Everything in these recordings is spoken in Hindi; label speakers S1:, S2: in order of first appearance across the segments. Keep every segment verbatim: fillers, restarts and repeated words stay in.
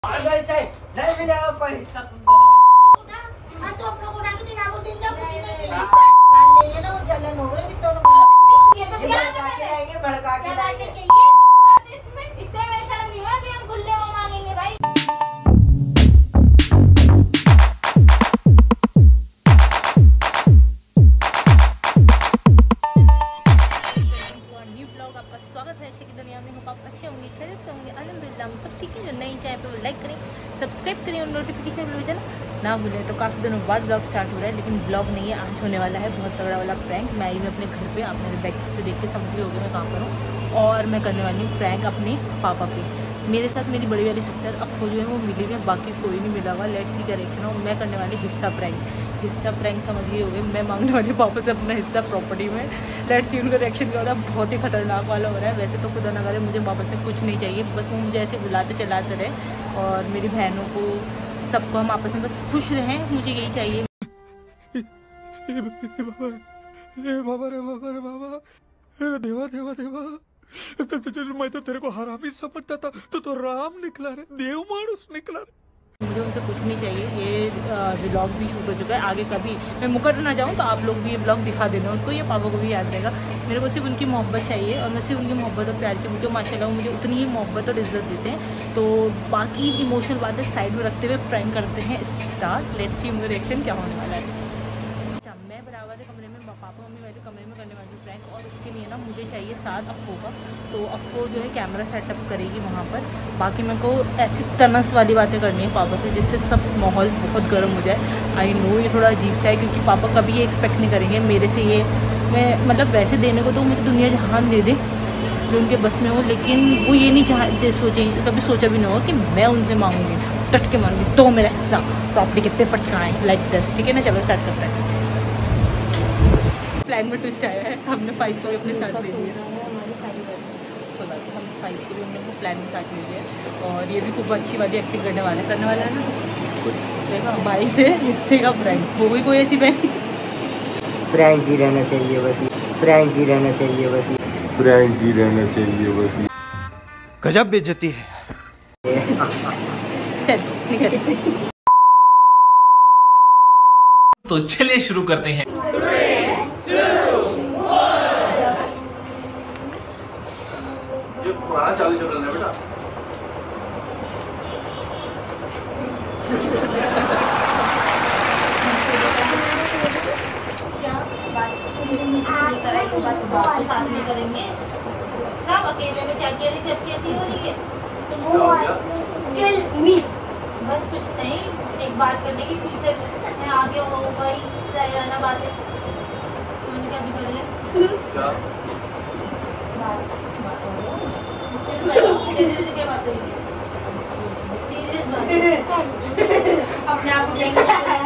S1: नहीं मिलेगा पैसा तुम
S2: हाँ तो अपनों को डाके नहीं वो दिन जा कुछ नहीं कान ले लेना वो जलन हो गई
S1: भड़का के आएंगे भड़का के लाएंगे
S2: इसमें इतने बेशर्म नहीं हुआ कि हम खुले वो मांगेंगे भाई।
S3: न्यू ब्लॉग आपका स्वागत है। की दुनिया में हम आप अच्छे होंगे, खैरियत से होंगे, अल्हम्दुलिल्लाह हम सब ठीक है। जो नई चाहे पे वो लाइक करें, सब्सक्राइब करें और नोटिफिकेशन बेल बजाना ना भूलें। तो काफ़ी दिनों बाद ब्लॉग स्टार्ट हो रहा है, लेकिन ब्लॉग नहीं है, आज होने वाला है बहुत तगड़ा वाला प्रैंक। मैं आई हूँ अपने घर पे, आप मेरे बैक से देख के समझ गए होगे मैं कहाँ पर हूँ। और मैं करने वाली हूँ प्रैंक अपने पापा पे। मेरे साथ मेरी बड़ी वाली सिस्टर अफो जो है वो मिली हुई है, बाकी कोई नहीं मिला हुआ। लेट्स सी क्या रिएक्शन हो। मैं करने वाली हिस्सा प्रैंक। हिस्सा प्रैंक समझ गए होगे, मैं मांगने वाली पापा से अपना हिस्सा प्रॉपर्टी में। लेट्स सी उनका रिएक्शन क्या होता है। बहुत ही खतरनाक वाला हो रहा है। वैसे तो खुदा ना करे मुझे पापा से कुछ नहीं चाहिए, बस वो मुझे ऐसे बुलाते चलाते रहे और मेरी बहनों को सबको हम आपस में बस खुश रहें, मुझे यही चाहिए।
S4: बाबा रे बाबा रे बाबा, अरे देवा देवा देवा, तो, तो, तो, मैं तो तेरे को हरामी समझता था, तो तो राम निकला रे, देव मानुस निकला रे।
S3: मुझे उनसे कुछ नहीं चाहिए। ये व्लॉग भी शूट हो चुका है, आगे कभी मैं मुकर ना जाऊँ तो आप लोग भी ये व्लॉग दिखा देना उनको, ये पापा को भी याद रहेगा। मेरे को सिर्फ उनकी मोहब्बत चाहिए और मैं सिर्फ उनकी मोहब्बत और प्यार की, मुझे माशाल्लाह मुझे उतनी ही मोहब्बत और इज्जत देते हैं। तो बाकी इमोशनल बातें साइड में रखते हुए प्रैंक करते हैं स्टार्ट। लेट्स सी उनका रिएक्शन क्या होने वाला है। अच्छा, मैं बराबर वाले कमरे में, पापा मम्मी वाले कमरे में करने वाली हूँ प्रैंक, और उसके लिए ना मुझे चाहिए साथ अफो का। तो अफो जो है कैमरा सेटअप करेगी वहाँ पर। बाकी मेरे को ऐसी तनस वाली बातें करनी है पापा से, जिससे सब माहौल बहुत गर्म हो जाए। आई नो ये थोड़ा अजीब सा है, क्योंकि पापा कभी ये एक्सपेक्ट नहीं करेंगे मेरे से। ये मैं मतलब वैसे देने को तो मुझे दुनिया जहान दे दे जो उनके बस में हो, लेकिन वो ये नहीं चाहते, सोचे कभी सोचा भी नहीं होगा कि मैं उनसे मांगूंगी, टट के मांगूंगी तो मेरा हिस्सा प्रॉपर्टी के पेपर चढ़ाएँ लाइक दस। ठीक है ना, चलो स्टार्ट करते हैं। प्लान में ट्विस्ट आया है, हमने फाइज को भी अपने साथ ले लिया। हम फाइज को भी हमने वो प्लान में साथ ले लिया, और ये भी खूब अच्छी वाली एक्टिंग करने वाले करने वाला है ना। देखा भाई से हिस्से का प्रैंक हो गई कोई ऐसी बहन।
S1: प्रैंक ही रहना चाहिए बस, प्रैंक ही रहना चाहिए बस,
S4: प्रैंक ही रहना चाहिए बस। गजब बेइज्जती है।
S3: चल निकल।
S5: तो चलिए शुरू करते हैं।
S6: ये पुराना चालीस चल रहा है बेटा।
S3: साथ में करेंगे। अच्छा अकेले में क्या अकेले जब कैसी हो रही है? बस कुछ नहीं, एक बात करने की, फ्यूचर में आगे होगा ही रहना बातें। तुमने क्या भी कर ले
S6: क्या
S3: क्या बात है? सीरियस बात
S2: अपने आप को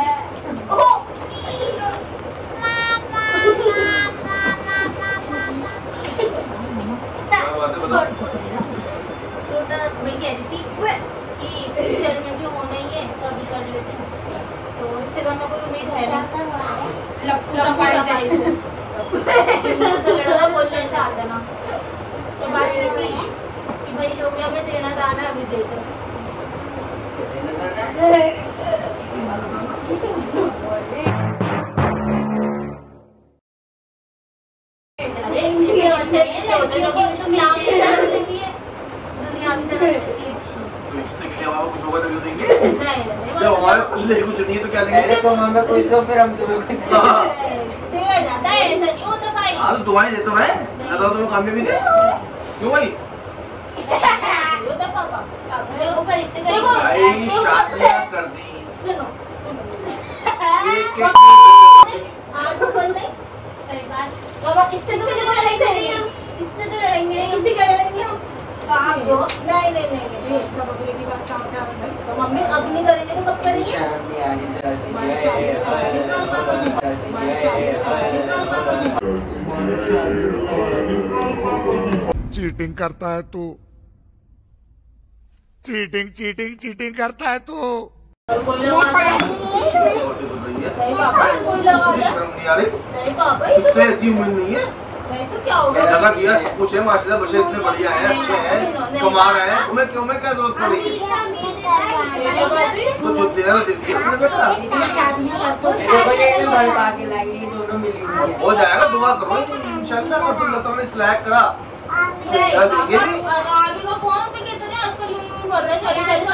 S3: वही कह रही थी कि फ्यूचर में भी होना ही है, तो अभी कर लेते हैं। तो इससे हमें कोई उम्मीद है नहीं। लड़का बोल रहे थे आता ना, तो बात ये थी कि भाई लोग हमें देना दाना अभी देते।
S6: इससे के लिए हमारा कुछ होगा तभी देंगे। जब हमारे पल्ले कुछ नहीं है तो क्या देंगे?
S1: तो हमें कोई तो फिर हम तुम्हें
S3: देगा जाता है, ऐसा नहीं होता भाई।
S6: हाँ तो दुआएं देता हूँ मैं, ज्यादा तुम्हें काम में भी दे क्यों भाई?
S3: होता पापा
S6: भाई शादियाँ कर दी।
S3: सुनो
S6: एक
S3: आज बोल नहीं
S2: सही बात।
S3: बाबा इससे तो लड़ाई करेंगे,
S2: इससे तो लड़ेंगे नहीं,
S3: इसी का लड़ेंगे हम।
S2: कहाँ वो
S3: नहीं नहीं नहीं नहीं,
S2: सब बकरे की बात कहाँ से आ गई भाई?
S3: तो मम्मी अब नहीं करेंगे तो कब करेंगे?
S4: चीटिंग करता है तू, चीटिंग चीटिंग चीटिंग करता है तू।
S3: और कोई लगा नहीं पापा, कोई लगा
S6: शर्म नहीं आ रही?
S3: नहीं पापा,
S6: इससे ऐसी उम्मीद नहीं है।
S3: नहीं तो क्या होगा?
S6: लगा दिया सब कुछ है माशाल्लाह, बच्चे इतने बढ़िया हैं, अच्छे हैं, कमा रहे हैं, तुम्हें क्यों में क्या जरूरत पड़ी है?
S3: बात हुई?
S6: तो जो तेरा दे दिया अपने बेटा।
S2: इतनी शादियां करते हो।
S1: देखो ये तो भड़का के लाएंगे, ये दोनों मिली हुई है।
S6: हो जाएगा, दुआ करो इंशाल्लाह। और फिर अल्लाह ताला ने सिलेक्ट करा क्या देंगे नहीं।
S3: आगे का फोन पे कहते हैं आजकल यूं यूं कर रहे चले चले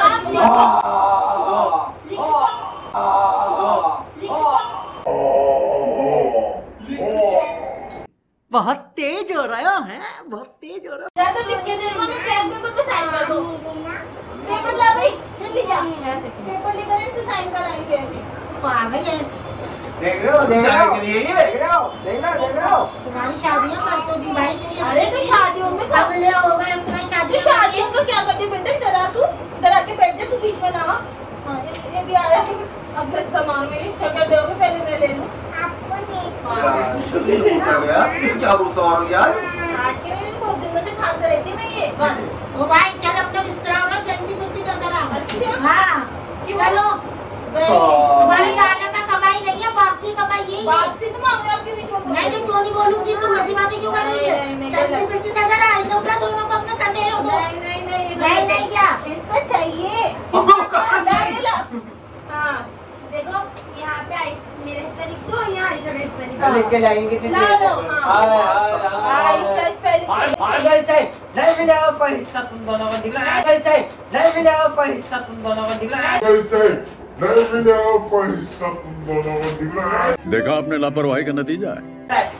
S1: बहुत तेज हो रहा है, बहुत तेज हो रहा
S3: या तो लिख के दे दो, मैं पेन पेपर पे साइन कर दूं। पेपर ला भाई, जल्दी जा। पेपर लेकर इनसे साइन कराएंगे अभी।
S2: पागल है।
S1: देख रहे हो, देख रहे हो,
S6: के लिए ये
S1: देख रहे हो, देख रहे हो, देख रहे हो।
S2: तुम्हारी शादियां करते हो दी भाई के लिए।
S3: अरे तो शादियों में कब
S2: अगले हो गए अपना शादी।
S3: तो शादियों को क्या करती बेटा? इधर आ तू, इधर आके बैठ जा, तू बीच में ना आ। हाँ ये ये भी आया। अब मैं सामान में इसका क्या दोगे? पहले मैं ले लूं।
S6: यार शरीर हो गया, क्या गुस्सा हो गया
S3: आज के दिन बहुत दिनों से खाते रहती मैं ये वन।
S2: ओ भाई चल अपना बिस्तर उठा, जल्दी जल्दी कर जरा।
S3: अच्छा
S2: हाँ
S3: क्यों?
S2: चलो। तुम्हारी लाला का कमाई नहीं है, बाप की कमाई यही है।
S3: बाप से तो मांगे आपके विश्वास
S2: नहीं नहीं क्यों नहीं बोलूंगी, तुम हंसी बातें क्यों कर रही
S3: नहीं, नहीं,
S2: है?
S3: नहीं,
S2: जल्दी फिरती नजर आई तो उठा दोनों को अपना ठंडे लोगों।
S3: नहीं नहीं नहीं ये
S2: नहीं नहीं क्या
S3: इसका चाहिए। हाँ
S7: देखो यहाँ पे आई मेरे हिस्से लिख दो, यहाँ आयशा का हिस्सा लिख दो।
S1: लिख के जाएंगे कितने?
S3: ला लो, हाँ।
S1: हाय हाय हाय।
S3: आयशा स्पेलिंग
S1: नहीं मिलेगा पर हिस्सा तुम दोनों को दिख रहा है। नहीं मिलेगा पर हिस्सा तुम दोनों को दिख रहा है।
S8: नहीं मिलेगा पर हिस्सा तुम दोनों को दिख रहा है। देखा आपने लापरवाही का नतीजा है।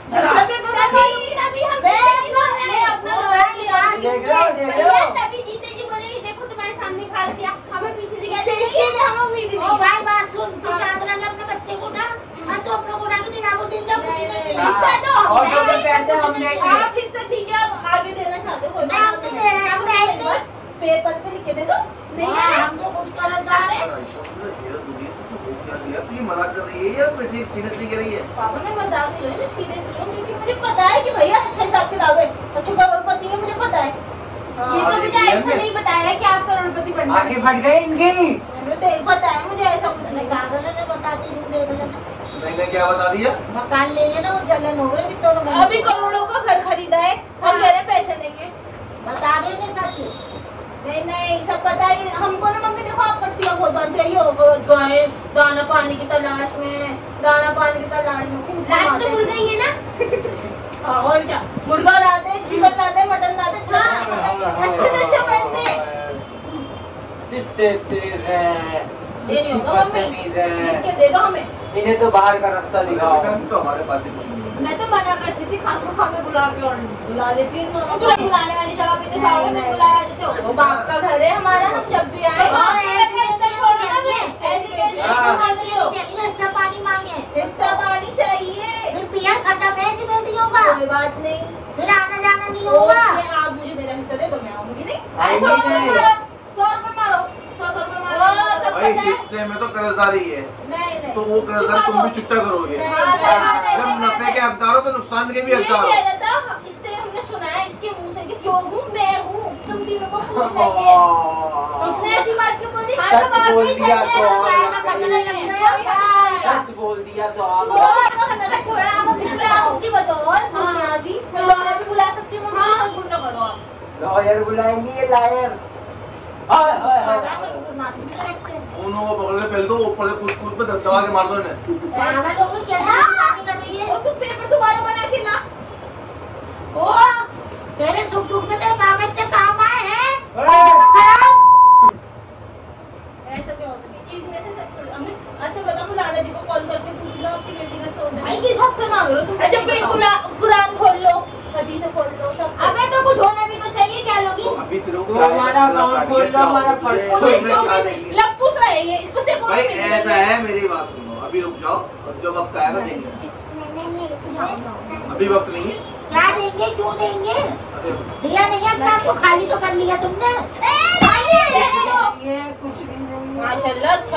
S1: देख रहे हो, देख रहे हो।
S7: तभी जीते जी बोलेगी देखो तुम्हारे सामने खा दिया, हमें पीछे से कैसे
S2: ओ भाई बात सुन, तू चादर ले अपने बच्चे को उठा। हाँ तो अपने को उठा के निकालो, दिन जाओ कुछ नहीं।
S1: हाँ, और जो जो पैसे हमने
S3: आप हिस्सा ठीक है, आप आगे देना चाहते हो?
S2: मैं आपको दे रहा हूँ, हम नहीं दो।
S3: पेपर पे लिख के दे दो।
S2: हाँ, हम तो कुछ कलरदार है।
S6: क्या दिया? तू ये मजाक कर रही है या वैसे सीरियसली कह रही है?
S3: पापा मैं मजाक नहीं कर रही, मैं सीरियस हूँ क्योंकि मुझे पता है कि भैया अच्छा हिसाब किताब है, अच्छे करोड़पति है, मुझे पता है।
S7: ये तो मुझे ऐसा नहीं बताया कि आप करोड़पति बनना।
S1: आगे फट गई इनकी।
S3: मुझे पता है, मुझे ऐसा कुछ नहीं।
S2: पागल है, बताती हूँ, देख लेना।
S6: मैंने क्या बता दिया?
S2: मकान लेंगे ना, वो जलन हो गई दोनों में।
S3: अभी करोड़ों का घर खरीदा है और कह रहे पैसे देंगे।
S2: बता देंगे सच।
S3: नहीं नहीं सब पता है हमको ना। मम्मी देखो आप पट्टियाँ बहुत बांध रही हो, गाय दाना पानी की तलाश में, दाना पानी की तलाश में खूब
S7: लात तो मुर्गा ही है ना।
S3: हाँ, और क्या, मुर्गा लाते, चिकन लाते, मटन लाते, अच्छे से अच्छा पहनते।
S1: कितने तेज हैं,
S3: ये नहीं होगा मम्मी, लिख के दे दो हमें।
S1: इन्हें तो बाहर का रास्ता दिखाओ।
S6: तो हमारे पास ही कुछ नहीं है।
S7: मैं तो मना करती थी, खाम को खामे बुला के और बुला देती हूँ। तुम बुलाने वाली जगह पे तो जाओगे, मैं बुलाया देते हो।
S3: वो बाप का घर है हमारा, हम जब भी आए
S2: हिस्सा पानी मांगे,
S3: हिस्सा पानी चाहिए।
S2: फिर पिया खत्म है ऐसी बेटियों का,
S3: कोई बात नहीं,
S2: फिर आना जाना नहीं होगा।
S3: आप मुझे मेरा हिस्सा दे दो, मैं आऊंगी नहीं।
S7: अरे सौ रुपए मारो, सौ रुपए मारो, सौ सौ रुपए मारो।
S6: भाई हिस्से में तो कर्जदारी है,
S3: नहीं नहीं
S6: तो वो कर्जदार तुम भी चुकता करोगे। जब नफे के हकदार हो तो नुकसान के भी हकदार हो।
S3: इससे हमने सुना है इसके मुंह से कि क्यों हूँ मैं हूँ, तुम तीनों को पूछ लेंगे। इसने ऐसी बात क्यों बोली?
S1: सच बोल दिया तो
S7: छोड़ा
S1: सच बोल दिया तो आप
S3: इस्लाम की बदौलत बुनियादी लॉयर भी बुला सकती हूँ। गुंडा करो आप।
S1: लॉयर बुलाएंगी, ये लायर। हाय हाय हाय।
S6: उन्होंने वो बगल में पहल दो, ऊपर से कूद कूद पे दबा के मार दो इन्हें।
S2: पागल हो गई, कैसे बातें कर रही है?
S3: और तुम पेपर दोबारा बना के ना।
S2: ओ तेरे सुख दुख में तेरे मामा इतने काम आए हैं।
S3: ऐसा क्या होता है? चीज में से सच बोल। हमने अच्छा बता, मुलाना जी को कॉल करके पूछ लो आपकी बेटी का सौदा है।
S7: भाई किस हक से मांग रहे हो तुम?
S3: अच्छा फिर कुरान खोल लो, हदीसें खोल लो, सब।
S7: अबे तो कुछ होना भी तो चाहिए, क्या लोगी?
S6: अभी तेरे को
S1: तो हमारा अकाउंट खोल लो, हमारा पर्स खोल लो।
S3: लप्पूस रहे ये, इसको से बोलो।
S6: भाई ऐसा है, मेरी बात सुनो, अभी रुक जाओ, अब जब वक्त आएगा देंगे। अभी वक्त नहीं है।
S2: क्या देंगे, क्यों देंगे?
S6: अरे
S2: दिया नहीं है, अपना आपको खाली तो कर लिया तुमने।
S1: ये कुछ भी नहीं है।
S3: माशाल्लाह अच्छा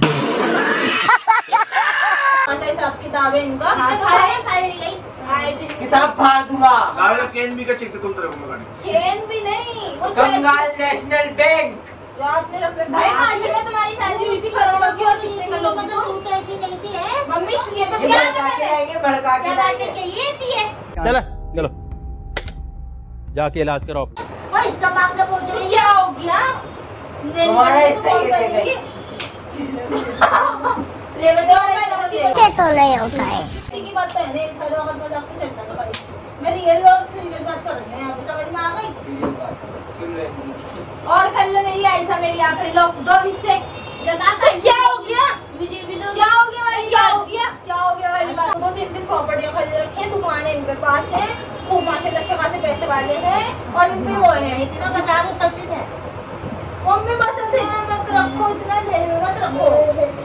S3: अच्छा हिसाब किताब है इनका। आए दिन
S1: किताब फाड़ दूंगा।
S6: गाड़ी का केन भी का चेक तुम तरफ में गाड़ी।
S3: चेन भी नहीं, वो
S1: बंगाल नेशनल बैंक।
S3: जो आपने रख रखा
S7: भाई
S3: है।
S7: माशाल्लाह तुम्हारी शादी हुई थी करोड़ों की, और कितने का लोगी
S2: तो तू तो ऐसी नहीं थी है।
S3: मम्मी ये तो
S1: ये
S3: क्या
S1: भड़का के लाएंगे, भड़का के लाएंगे।
S7: ये थी है।
S9: चलो चलो जाके इलाज कराओ।
S2: वो हिस्सा मांगने पहुंच रही है।
S3: क्या हो गया?
S1: तुम्हारा हिस्सा ये दे
S3: करेंगे।
S7: ले बताओ
S2: तो नहीं होता है
S7: की बात तो है ना, हर वक्त मजाक तो चलता है भाई। मैं रियल और सीरियस बात कर रही हूँ यहाँ पे, समझ में आ गई? और कर लो मेरी ऐसा, मेरी आखिरी लो दो हिस्से। क्या हो गया? मुझे भी दो। क्या हो गया वाली? क्या हो गया? क्या हो गया वाली बात? दो तीन दिन प्रॉपर्टियाँ खरीद रखी है, दुकानें इनके पास है, खूब माशाल्लाह अच्छे खासे पैसे वाले हैं, और इनमें वो है इतना बता दो सच है। मम्मी बस ध्यान मत रखो, इतना ध्यान मत रखो।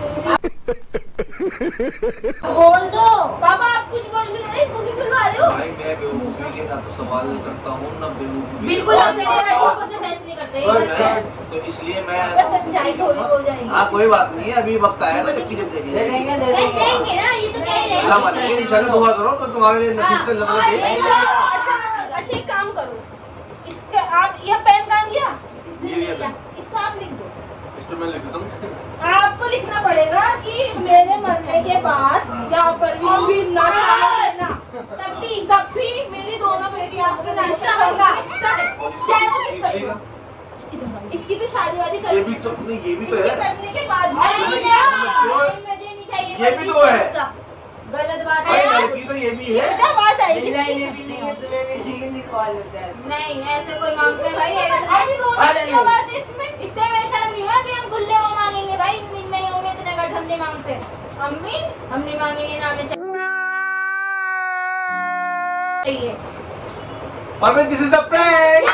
S7: बोल दो पापा, आप कुछ बोल भी नहीं, खुद ही बुलवा रहे हो।
S6: भाई मैं बेवकूफी के ना तो सवाल करता हूँ ना बेवकूफी।
S7: बिल्कुल आप बेवकूफों से बहस नहीं करते,
S6: तो इसलिए मैं
S7: सच्चाई थोड़ी हो जाएगी।
S6: हाँ कोई बात नहीं है, अभी वक्त आया ना जबकि जब
S1: ले लेंगे ले
S2: देंगे
S1: लेंगे
S2: ना, ये तो कह रहे हैं।
S6: अल्लाह मालिक इंशाल्लाह दुआ करो तो तुम्हारे लिए नसीब से लग रही है।
S7: अच्छा अच्छा एक काम करो, इसका आप यह पेन कहाँ गया? इसको आप लिख दो।
S6: इसमें मैं लिख देता हूँ।
S7: आपको लिखना पड़ेगा कि मेरे मरने के बाद यहाँ पर भी ना तब भी तब भी मेरी दोनों बेटियां आपको नाश्ता होगा। इसकी तो शादी वादी कर,
S6: ये भी तो नहीं, ये भी तो है
S7: करने के बाद
S6: ये भी तो है
S7: गलत बात
S6: भाई,
S7: है।
S6: लड़की तो ये भी है।
S7: क्या बात आई?
S1: डिजाइन भी नहीं है, तुम्हें भी सिंगल निकाल लेते हैं।
S7: नहीं ऐसे कोई मांगते हैं भाई, अभी रोने की बात है इसमें। इतने में शर्म नहीं हुआ, अभी हम खुले वो मांगेंगे भाई, इन में ही होंगे इतने गठ, हम नहीं मांगते। अम्मी हम नहीं मांगेंगे ना, हमें चाहिए।
S6: Mummy this is the prank.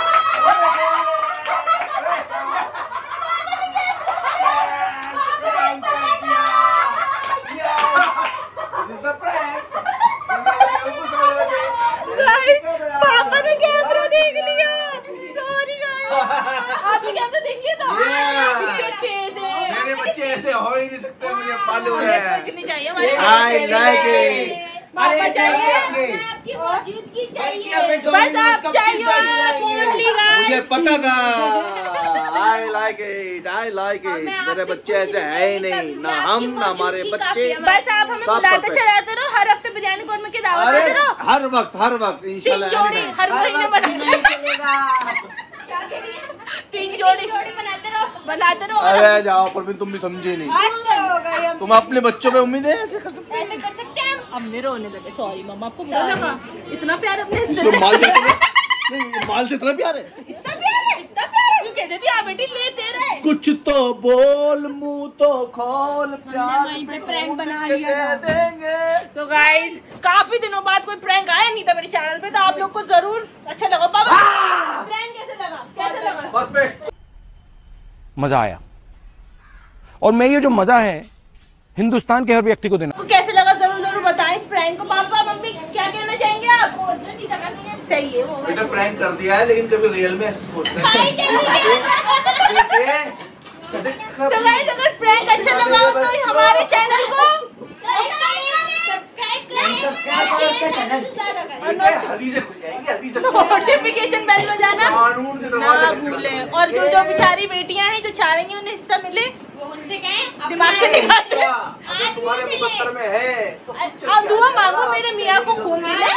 S7: Papa ने कैमरा देख लिया, सॉरी गाइस। आपने कैमरा देख लिया था?
S6: मेरे बच्चे ऐसे हो ही नहीं सकते, मुझे मालूम है।
S7: कुछ नहीं चाहिए हमारे
S6: I like it।
S7: पापा चाहिए,
S2: आपकी मौजूदगी चाहिए।
S7: बस आप चाहिए ओनली गाइस।
S6: मुझे पता था। I like it, I like it. मेरे बच्चे ऐसे है ही नहीं, ना हम ना हमारे बच्चे।
S7: बस आप हमें बुलाते चलाते रहो, हर हफ्ते बिरयानी कौरमा की दावत
S6: अरे
S7: देते रहो।
S6: हर वक्त हर वक्त
S7: तीन
S6: इंशाल्लाह
S7: जोड़ी
S6: anytime।
S7: हर महीने बनाते,
S2: क्या कह रही है?
S7: तीन जोड़ी
S2: जोड़ी बनाते रहो।
S7: बनाते रहो।
S6: अरे जाओ परवीन, तुम भी समझे नहीं।
S2: आज तो हो गई हम।
S6: तुम अपने बच्चों पे उम्मीद है ऐसे कर सकते
S2: ऐसे कर सकते हैं हम।
S7: अब मेरे रोने लगे, सॉरी मम्मा, आपको बुरा लगा? इतना प्यार अपने
S6: इसको माल से नहीं, ये माल से इतना प्यार है।
S7: इतना प्यार है, इतना प्यार है। तू कहते थी आ बेटी ले तेरा है।
S6: कुछ तो बोल, मुंह तो खोल, प्यार
S2: वहीं पे
S6: पे
S2: prank
S6: ढूंढ
S2: बना
S6: के
S2: लिया था।
S6: दे देंगे।
S7: So guys, काफी दिनों बाद कोई प्रैंक आया नहीं था मेरे चैनल पे, तो आप लोग को जरूर अच्छा लगा। पापा प्रैंक कैसे लगा? कैसे लगा?
S6: परफेक्ट।
S9: मजा आया, और मैं ये जो मजा है हिंदुस्तान के हर व्यक्ति को देना।
S7: आपको कैसे लगा जरूर जरूर बताएं इस प्रैंक को। पापा मम्मी क्या कहना चाहेंगे आप? सही है वो।
S6: बेटा प्रैंक कर दिया है, लेकिन कभी रियल में ऐसे सोचते हैं।
S7: तो गाइस अगर प्रैंक अच्छा लगा हो तो हमारे चैनल को
S6: हदीसें खुल जाएंगी, हदीसें खुल जाएंगी।
S7: नोटिफिकेशन बेल बजाना
S6: कानून के
S7: ना
S6: दरवाजे पे
S7: भूलें। और जो जो बेचारी बेटियां हैं जो चाह रही हैं उन्हें हिस्सा मिले,
S2: उनसे कहें
S7: दिमाग से निकालते हैं।
S6: अगर तुम्हारे मुकद्दर में है तो
S7: आप दुआ मांगो मेरे मियाँ को खून मिले,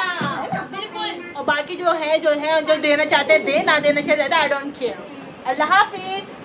S2: बिल्कुल।
S7: और बाकी जो है जो है जो देना चाहते हैं दे, ना देना चाहते I don't care. Allah Hafiz.